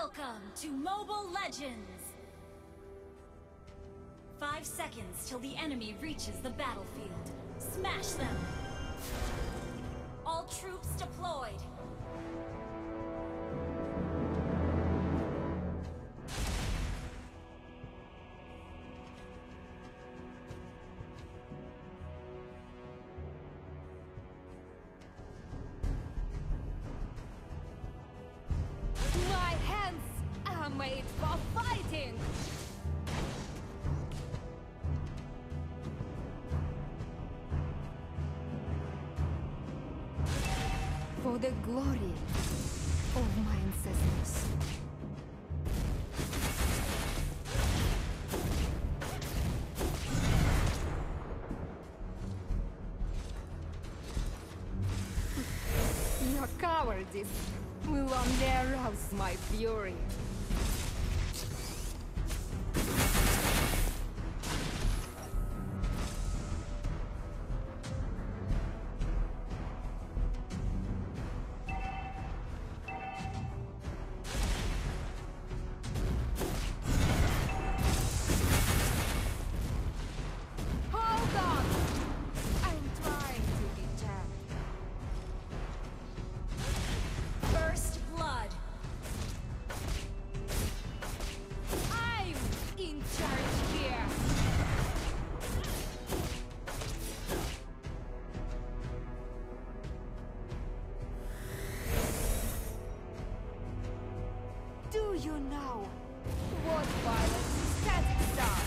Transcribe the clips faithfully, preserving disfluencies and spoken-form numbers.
Welcome to Mobile Legends! Five seconds till the enemy reaches the battlefield. Smash them! All troops deployed! My hands are made for fighting! For the glory of my ancestors. Your cowardice will only arouse my fury. Hold on! I'm trying to be jammed. First blood! I'm in charge here! Do you know what violence statics are?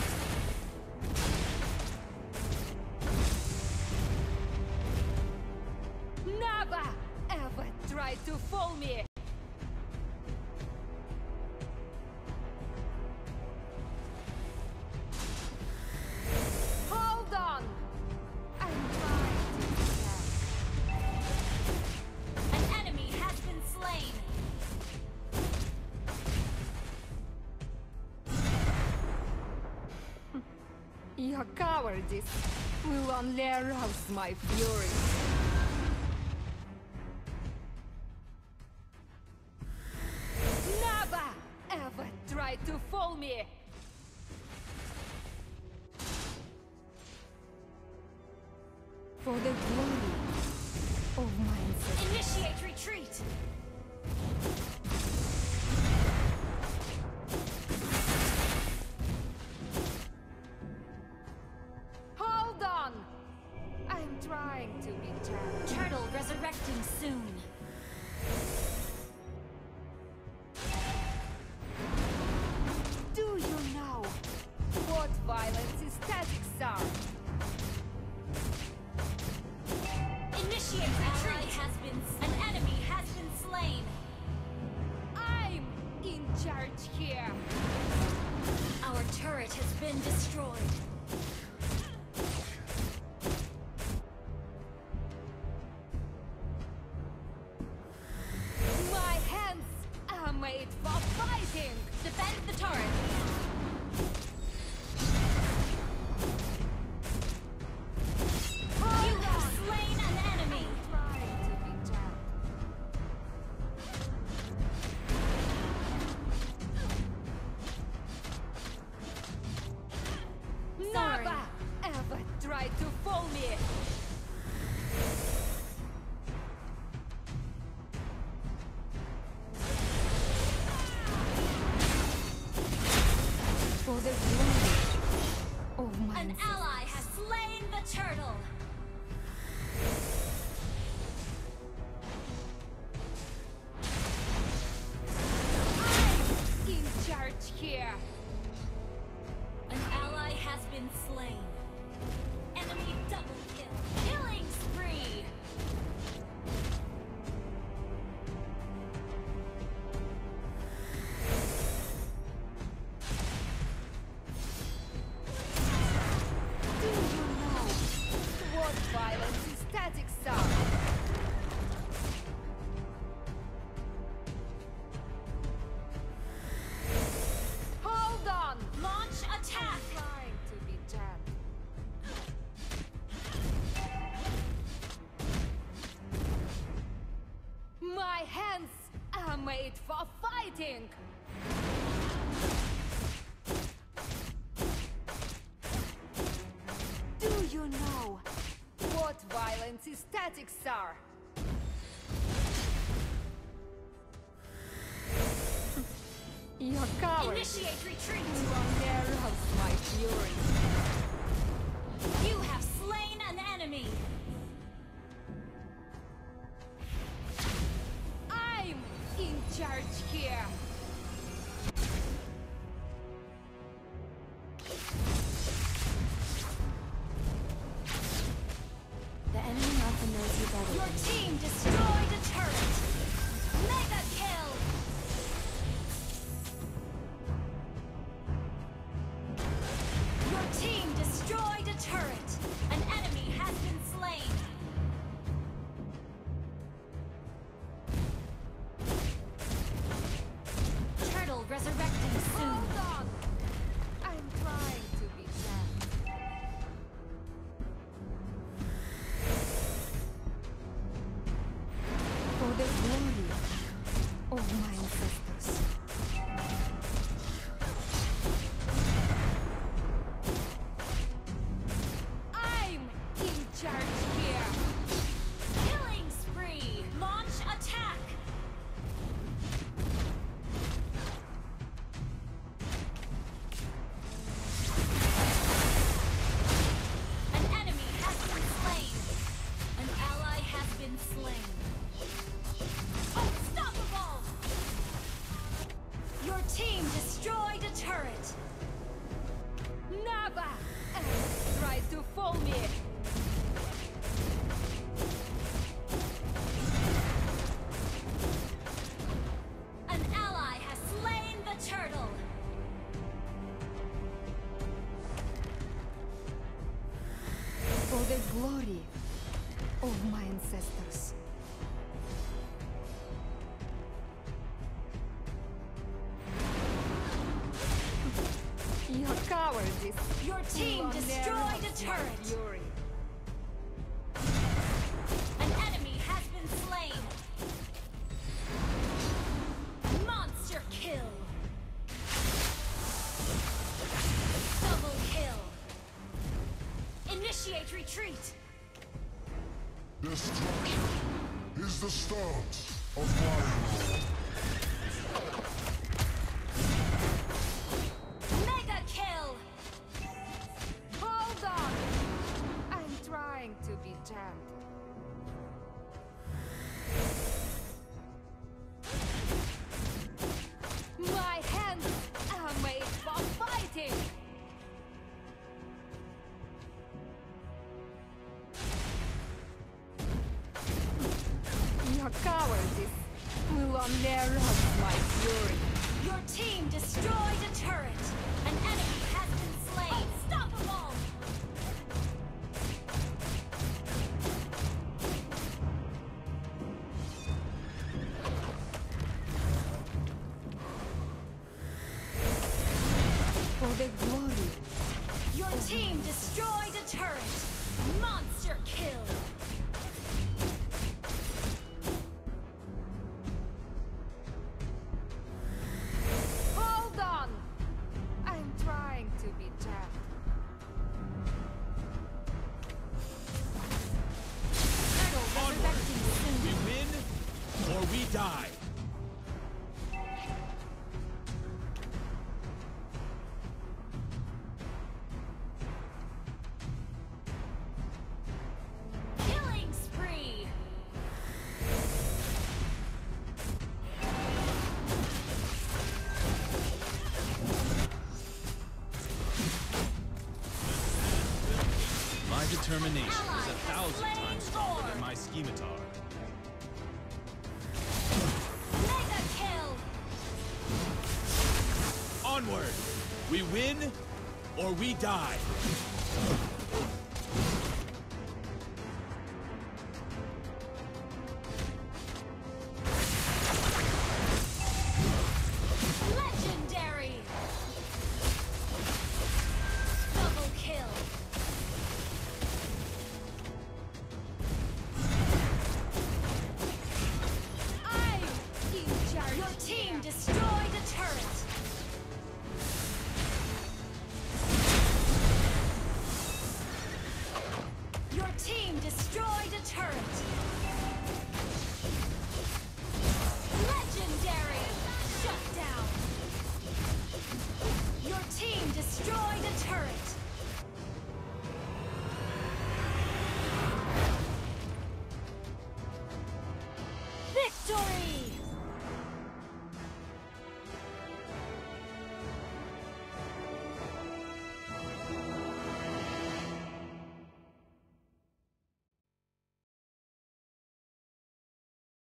Never ever try to fool me! Hold on! I'm trying to be An enemy has been slain! Your cowardice will only arouse my fury. Never ever try to fool me! For the glory of my ancestors. Initiate retreat! Hold on! I'm trying to be jammed. Turtle resurrecting soon. Do you know what violence statics are? Initiate retreat! Has been An enemy has been slain! I'm in charge here! Our turret has been destroyed. My hands are made for fighting! Defend the turret! Hold You on! have slain an enemy! Trying to be jammed. Sorry. Never ever try to fool me! For the glory of my An ancestors. ally has slain the turtle! I'm in charge here! An ally has been slain. Enemy double kill. Killing spree! Do you know what violence statics are? Hold on! Launch attack! I'm trying to be jammed. My hands are made for fighting! Static Star! You're coward! Initiate retreat! You are near of my fury! You have slain an enemy! I'm in charge here! The enemy often knows you better. Your team destroyed a turret! Mega kill! Your team destroyed a turret! An enemy has been slain! Turtle resurrecting soon! Hold on! I'm trying to be gentle. For the glory of my ancestors. I'm in charge here! Killing spree! Launch attack! An enemy has been slain! An ally has been slain! Unstoppable! Your team destroyed a turret! Nava! Try to fool me! An ally has slain the turtle! For the glory of my ancestors. Your cowardice. Your team will destroyed never a have my turret! fury. An enemy has been slain! Monster kill! Double kill! Initiate retreat! Destruction is the start of my rule. Mega kill! Hold on! I'm trying to be gentle. My hands are made for fighting! Your cowardice will unnerve my fury. Your team destroyed a turret! An enemy has been slain! Unstoppable! For the glory. Your team destroyed a turret! Monster kill! Hold on! I'm trying to be gentle. Turtle resurrecting We soon! win or we die. Killing spree! My determination is Ally a has thousand slain times stronger Thor. than my scimitar. Mega kill! Onward! We win or we die.